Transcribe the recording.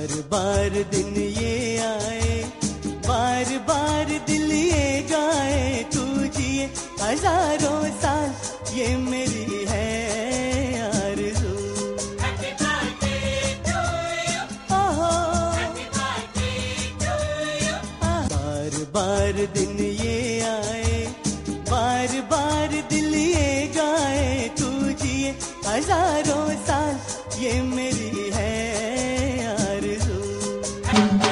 बार दिन ये आए, बार बार दिल ये गाए, तू जिए हजारों साल, ये मेरी है आरज़ू। Happy birthday to you, ओहो Happy birthday to you। बार बार दिन ये आए, बार बार दिल ये गाए, तू जिए हजारों साल, ये मेरी है आरज़ू।